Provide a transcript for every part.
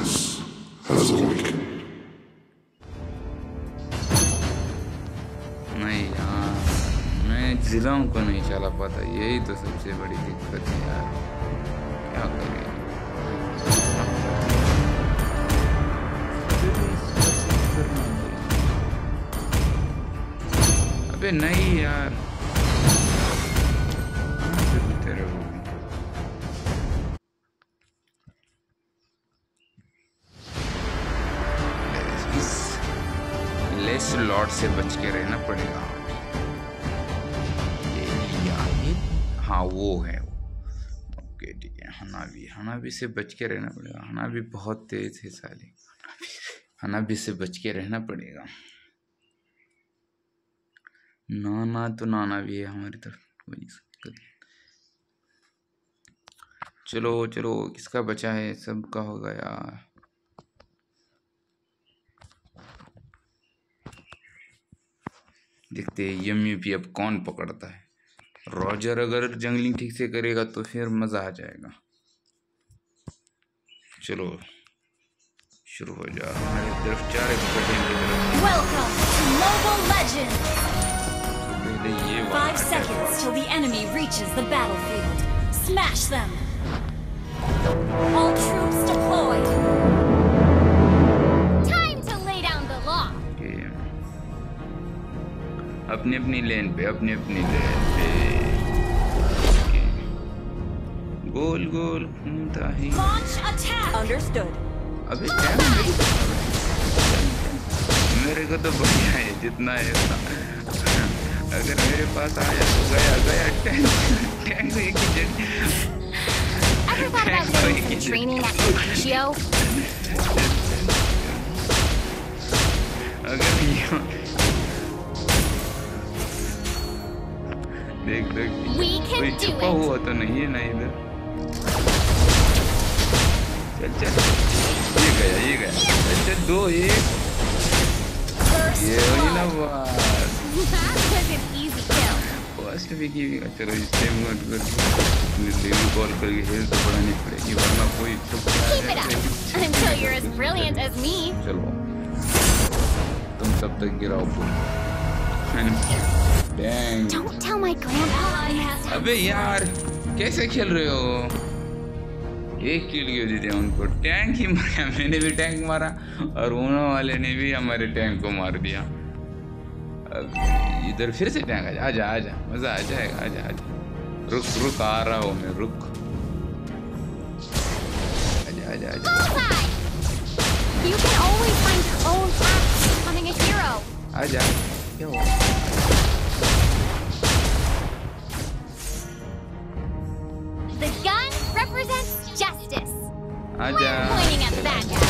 darkness has awakened. नहीं यार, मैं जिलों को नहीं चला पाता, यही तो सबसे बड़ी दिक्कत है यार। क्या करें? अबे नहीं यार, लेस लॉर्ड से बच के रहना पड़ेगा। ये हाँ वो है वो। ओके ठीक है। हनाबी से बच के रहना पड़ेगा। हनाबी बहुत तेज है साले। हनाबी से बच के रहना पड़ेगा। नाना तो नाना भी है हमारी तरफ। चलो चलो, किसका बचा है? सबका होगा यार। देखते हैं एमयूपी अब कौन पकड़ता है। रॉजर अगर जंगलिंग ठीक से करेगा तो फिर मजा आ जाएगा। चलो शुरू हो जा। हमारी तरफ 4 Welcome to Mobile Legends! पहले ये 5 seconds till the enemy reaches the battlefield. Smash them! All troops deployed! Time to lay down the law! अपनी अपनी लेन पे, अपनी अपनी लेन पे। गोल गोल घूमता है। Launch attack! Understood. अबे क्या मेरे को तो बढ़िया है जितना है उतना। अगर मेरे पास आया तो गया गया। टैंक एक ही जगह। Ever thought about doing some training at Tokyo? अगर देख कोई छुपा हुआ तो नहीं है ना इधर। चल ये गया चल 2 1 ये वही ना बात। फर्स्ट भी की चलो इस टाइम लेवल कॉल करके हेल्थ तो बढ़ानी पड़ेगी वरना कोई चलो तुम तब तक गिराओ अबे यार कैसे खेल रहे हो? एक किल क्यों देते हैं उनको? टैंक ही मारा। मैंने भी टैंक मारा और उन्होंने वाले ने भी हमारे टैंक को मार दिया। अब इधर फिर से टैंक आजा मजा आ जाएगा। आजा रुक आ रहा हूँ मैं। रुक आजा आजा क्या हुआ? The gun represents justice. आजा। Pointing at the bad guy.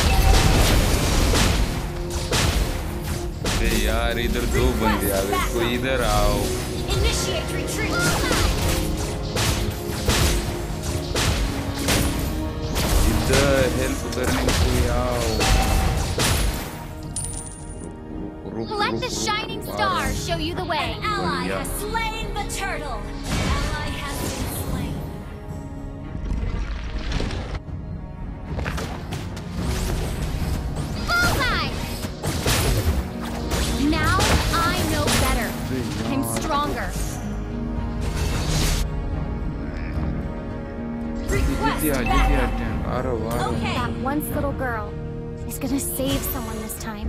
यार इधर 2 बंदे आ गए। कोई इधर आओ। Initiate retreat. इधर हेल्प करने कोई आओ। Let the shining star show you the way. An ally has slain the turtle. An ally has been slain. Bullseye! Now I know better. I'm stronger. Request backup. Okay. That once little girl is gonna save someone this time.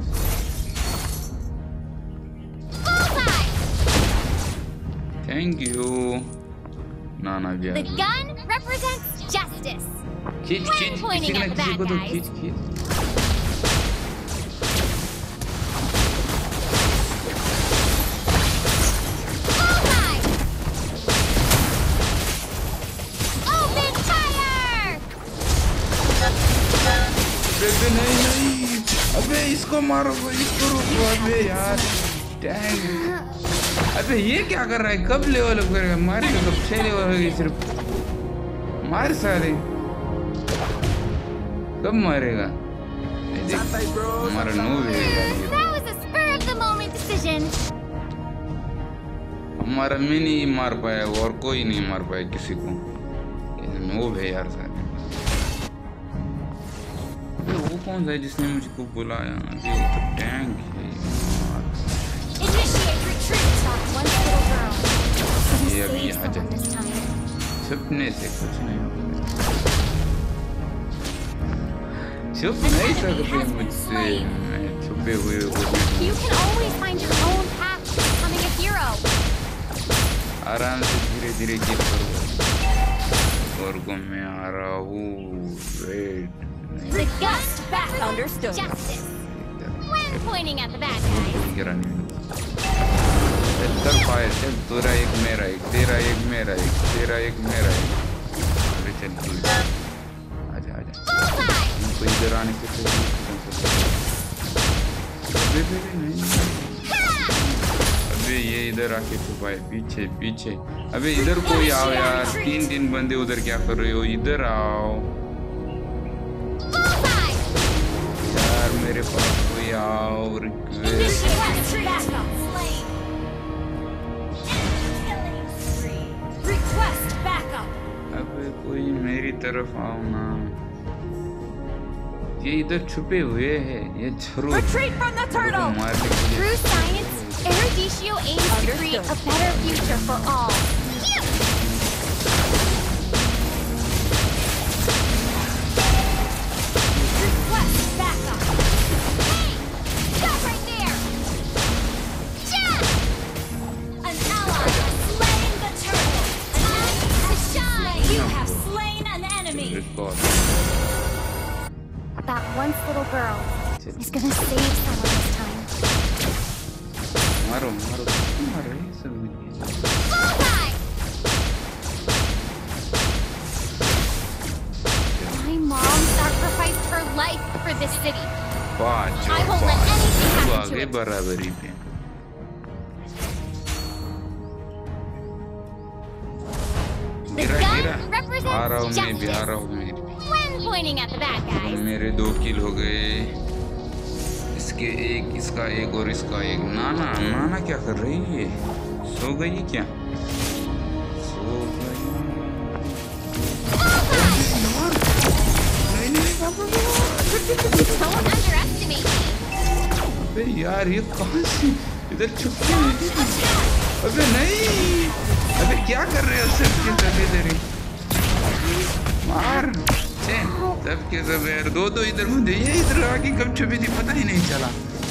Thank you. नाना भी आ The gun represents justice. खींच Pointing at the bad guys. खींच Bullseye! Open fire! अबे नहीं अबे इसको मारो इसको रोको। अबे यार टैंक। अबे ये क्या कर रहा है? कब लेवल अप करेगा? मारेगा कब? 6 लेवल हो गई सिर्फ। मार सारे कब मारेगा? हमारा नूब है हमारा मिनी ही मार पाया और कोई नहीं मार पाया किसी को। नूब है यार सारे। वो कौन सा है जिसने मुझको बुलाया? अभी वो तो टैंक है यार। ये अभी आ जाए। छुपने से कुछ नहीं होगा। छुप नहीं सकते मुझसे, मैं छुपे हुए को। आराम से धीरे धीरे गिर करो। और को मैं आ रहा हूँ। वेट। चल फायर चल, तेरा एक मेरा एक, तेरा एक मेरा एक, तेरा एक मेरा एक। अरे चल आजा आजा, तो इधर आने से नहीं। अबे ये इधर आके छुपाए, पीछे पीछे। अबे इधर कोई आओ यार, तीन बंदे उधर क्या कर रहे हो? इधर आओ यार, मेरे पास कोई आओ। अबे कोई मेरी तरफ आओ ना, ये इधर छुपे हुए हैं, ये जरूर मारने के लिए। Through science, Eruditio aims to create a better future for all. Request backup. Hey, stop right there. An ally has slain the turtle. You have slain an enemy. That once little girl is gonna save someone this time. मारो मारो मारो सब। My mom sacrificed her life for this city. I पाँच won't let anything happen to आगे it. बराबरी पे। The गिरा gun गिरा, आ रहा हूँ represents मैं भी, आ रहा हूँ justice. मैं भी। When pointing at the bad guys. मेरे 2 किल हो गए। इसके एक, इसका एक और इसका एक। नाना नाना क्या कर रही है? सो गई क्या? सो गई। Don't underestimate me. अबे यार ये कहाँ से इधर छुप गई? अबे नहीं, अबे क्या कर रहे हो? सबके सब इधर ही मार। सबके सब यार, दो इधर मुझे, ये इधर आके कब छुपी थी पता ही नहीं चला।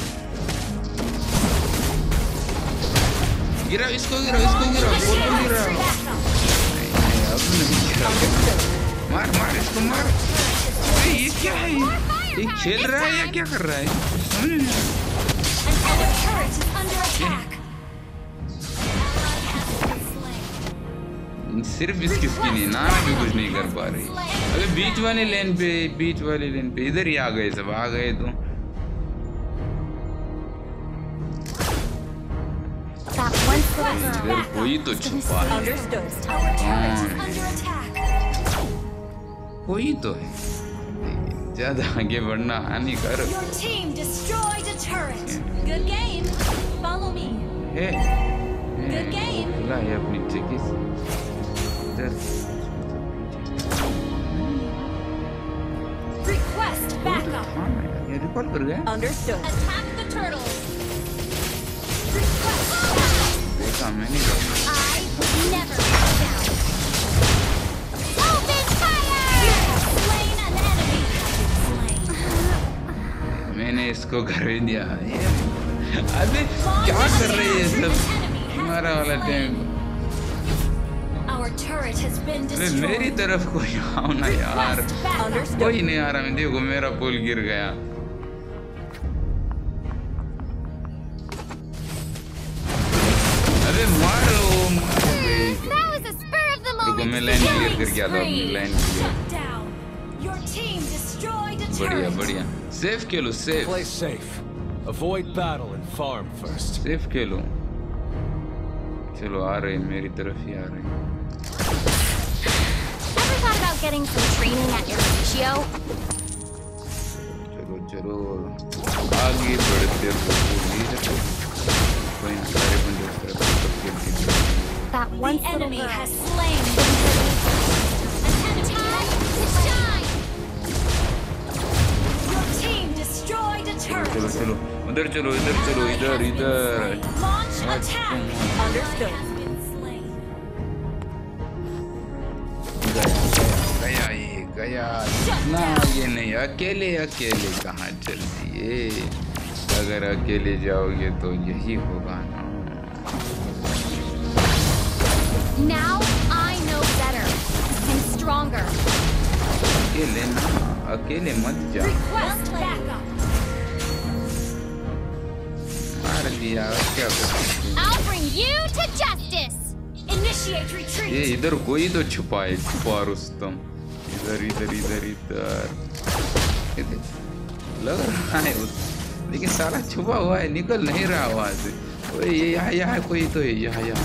गिरा इसको, गिरा इसको, गिरा बोल को गिरा। नहीं, अब नहीं गिरा। मार मार इसको मार। ये क्या है? ये खेल रहा है या क्या कर रहा है? समझ नहीं। सिर्फ इसकी नहीं, नाना भी कुछ नहीं कर पा रही। अबे बीच वाले लेन पे इधर ही आ गए, सब आ गए तो। इधर कोई तो छुपा है। कोई तो है। ज्यादा आगे बढ़ना हानिकारक है। खुला है अपनी जगह से। Request backup. ये रिकॉल कर गया। Understood. Attack the turtle. देखा मैंने। I never back down. Open fire! Slain an enemy. मैंने इसको कर ही दिया। अबे क्या कर रही है सब? हमारा वाला टैंक। अबे मेरी तरफ कोई आओ ना यार, कोई नहीं आ रहा। मैं देखो मेरा पुल गिर गया। अबे मारो रुको, मैं लाइन क्लियर करके आता हूँ। Line clear. बढ़िया बढ़िया, सेफ खेलो, सेफ सेफ खेलो। चलो आ रहे, मेरी तरफ ही आ रहे। Thought about getting some training at Eruditio? चलो चलो आगे बढ़ते रहो। कोई सारे बंदे उस तरफ That one enemy has slain. Time to shine. उधर चलो इधर Launch attack. Understood. गया ना ये नहीं अकेले कहाँ चल दिए अगर अकेले जाओगे तो यही होगा ना Now I know better and stronger. अकेले मत जाओ Request backup. मार दिया क्या कर I'll bring you to justice. Initiate retreat. ये इधर कोई तो छुपा रुस्तम इधर लग रहा है लेकिन सारा छुपा हुआ है निकल नहीं रहा वहां से ओए ये यहाँ कोई तो है यहाँ Hey,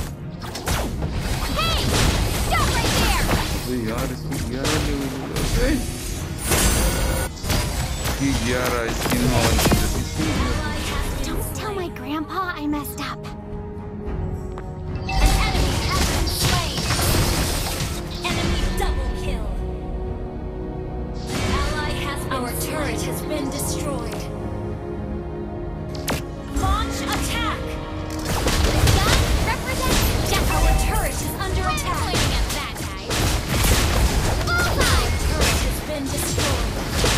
stop right there. यार इसकी 11 skin Don't tell my grandpa I messed up. An enemy has been slain. Enemy double kill. Ally has been Our turret has been destroyed. Launch attack. The gun represents death. Our turret is under attack. Pointing at that guy. Bullseye. Our turret has been destroyed.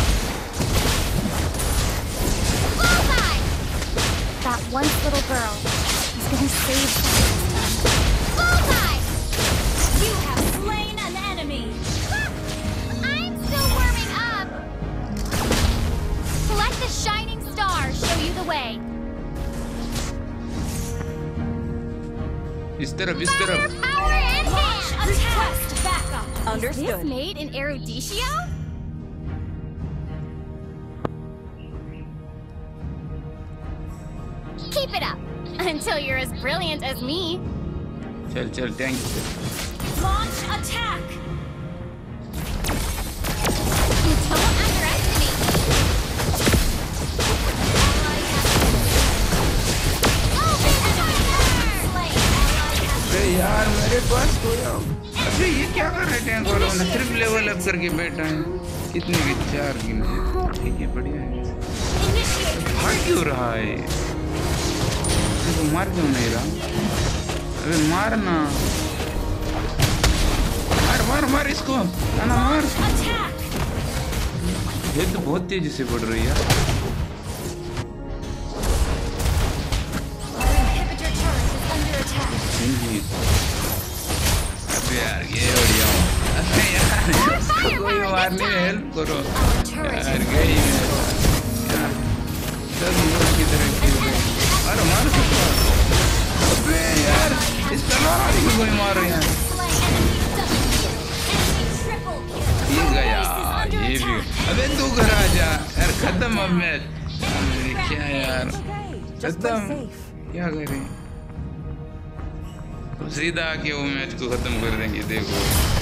Bullseye. That once little girl is gonna save them. Bullseye! You have slain an enemy. I'm still warming up. Let the shining star show you the way. इस तरफ Power in hand. Request backup. Understood. Is this made in Eruditio? Keep it up until you're as brilliant as me. चल tank Launch attack. Don't underestimate me. Open fire! अरे यार मेरे पास तो अबे ये क्या कर रहे टैंक वालों ने सिर्फ लेवल अप करके बैठा है कितने के 4 गिने ठीक है बढ़िया है भाग क्यों रहा है तो मार क्यों नहीं रहा अबे मारना मार इसको ना मार ये तो बहुत तेजी से बढ़ रही है अबे यार ये बढ़िया अबे यार कोई मारने में हेल्प करो यार गई यार सब लोग की तरह खेल रहे अरे मार सकता अबे यार इस तलवार को कोई मार रहा है ये गया ये भी अबे तू घर आ जा यार खत्म अब मैच क्या यार खत्म क्या करें सीधा आके वो मैच को खत्म कर देंगे देखो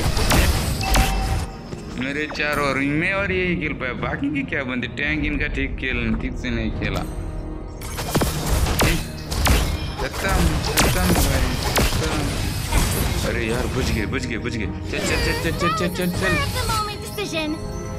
मेरे 4 और मैं और यही खेल पाया बाकी की क्या बंदे टैंक इनका ठीक से नहीं खेला खत्म भाई अरे यार बुझ गए चल Decision.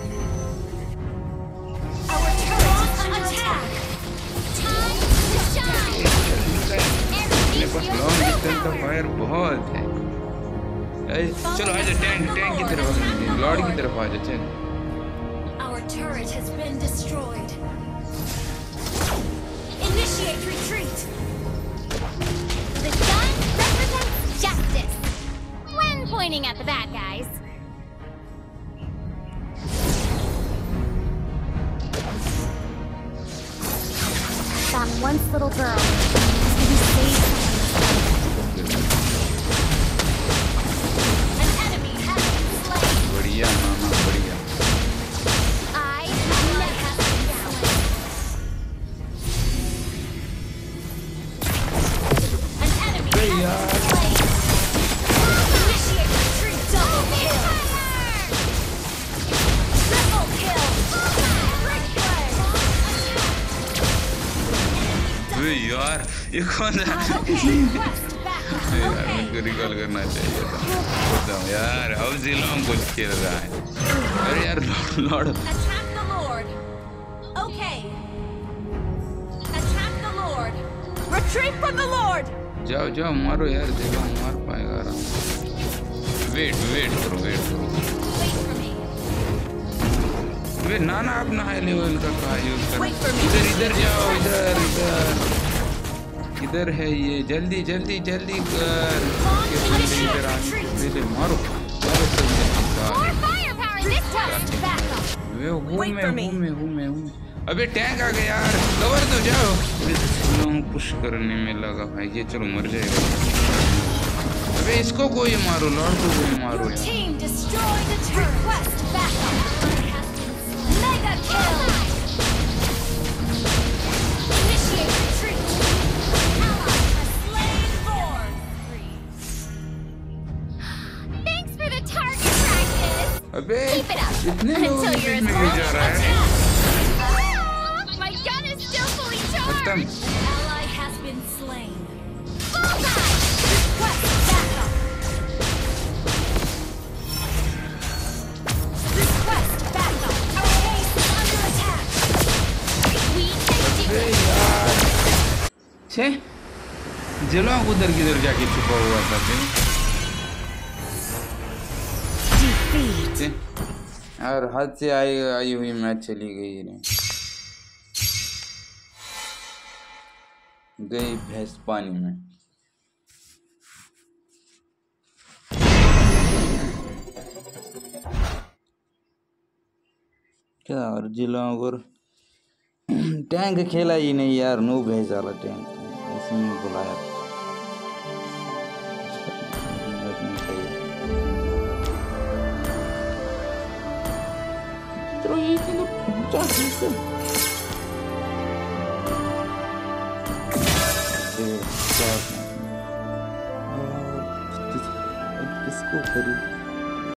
Our turret is under attack. Time to shine. मेरे पास लॉन्ग डिस्टेंस का फायर बहुत है चलो आजा टैंक की तरफ लॉर्ड की तरफ आजा चल Our turret has been destroyed. Initiate retreat. The gun represents justice when pointing at the bad guys. That once little girl is to be saved. An enemy has been slain. बढ़िया मामा बढ़िया I have been slain. An enemy has been slain. Initiate retreat. Double kill. Triple kill. अबे यार ये कौन है यार मुझको recall करना चाहिए था यार अब जिलोंग कुछ खेल रहा है अरे यार lord Attack the Lord. Okay. Attack Retreat from the Lord. जाओ जाओ मारो यार, देवा मार पाएगा आराम से। वेट करो। Wait for me. वे ना अपना हाई लेवल का कहा यूज कर। Wait for me. इधर जाओ, इधर है ये, जल्दी कर। इधर आ, पहले मारो More firepower this time. Back up. वे हूँ Wait for me. मैं। अबे टैंक आ गया यार, कवर तो जाओ। लॉन्ग पुश करने में लगा भाई, ये चलो मर जाएगा। अबे इसको कोई मारो, लॉर्ड को कोई मारो Your यार। team destroyed the turret. Request backup. Mega kill. Initiate retreat. Ally has slain Lord. Thanks for the target practice. अबे Keep it up इतने लोग until you're as में low जा as रहा है। attack. My gun is still fully charged. खत्म। Ally has been slain. Bullseye. Request backup. Request backup. Our base is under attack. We can do अबे it. यार, छे जलो उधर किधर जाके छुपा हुआ था फिर। छे, यार हद से आई हुई मैच चली गई रे। गई भैंस पानी में। क्या जिला और टैंक खेला ही नहीं यार, नो भेज वाला टैंक इसमें बुलाया। चलो ये चलो पहुंचा कैसे? किसको करूं?